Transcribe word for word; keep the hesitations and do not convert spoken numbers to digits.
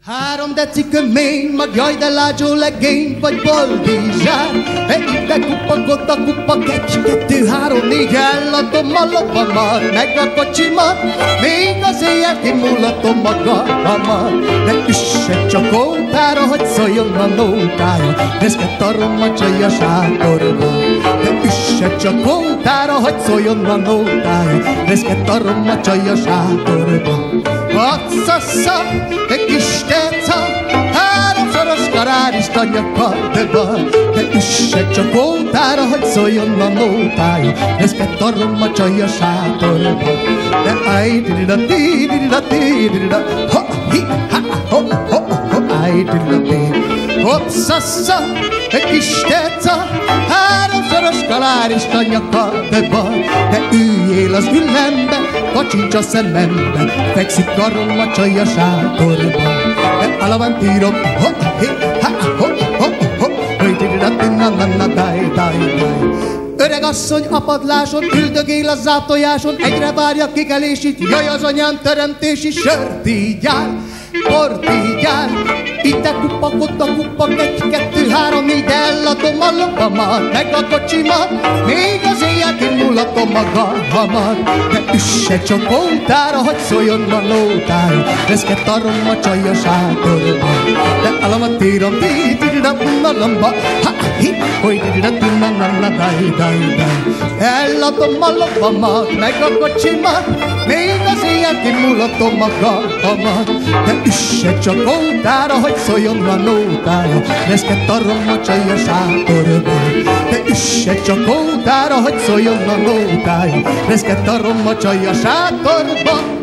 Három deci kömény, mag jaj, de lágyó legény, vagy boldizsár. Ide kupak, oda kupak, egy, kettő, három, négy, eladom a lovamat, meg a kocsimat, még az éjjel kimulatom magaramat. De üsse csak ótára, hogy szóljon a nótája, reszket a romacsai a sátorba. De üsse csak ótára, hogy szóljon a nótája, reszket a romacsai a sátorba. Hatszassza, egy kis teca, háromszoros karárista nyakadba. De üsse csak ótára, hogy szóljon a nótája, reszket a romacsai a sátorba. De áj, didida, didida, didida, ha, hi, ha, ho, ho, ho, áj, didida, didida. Hoppszassza, egy kis teca, háromszoros kalárista nyakadba. De üljél az üllembe, kacsincs a szemembe, fekszik a romacsai a sátorba. De alavantírom, ho, hi, ha, ho, ho, ho, hogy didida, na, na, daj, daj, daj. Öreg asszony a padláson, üldögél a zátolyáson, egyre várja kikelését, jaj az anyám teremtési, sört így áll, bort így áll. Ide kupak, oda kupak, egy, kettő, három, négy, eladom a lovamat, meg a kocsimat, még az éjjel kimulatom magaramat. De üsse csak ótára, hogy szóljon a nótája, reszket a romacsai a sátorba. De alamattírom, didida, unalamba, ha, hi, hogy didida, na, daj, daj, daj. Eladom a lovamat, meg a kocsimat, még az éjjel kimulatom magaramat. De üsse csak ótára, hogy szóljon a nótája, reszket a romacsai a sátorba. De üsse csak ótára, hogy szóljon a nótája, reszket a romacsai a sátorba.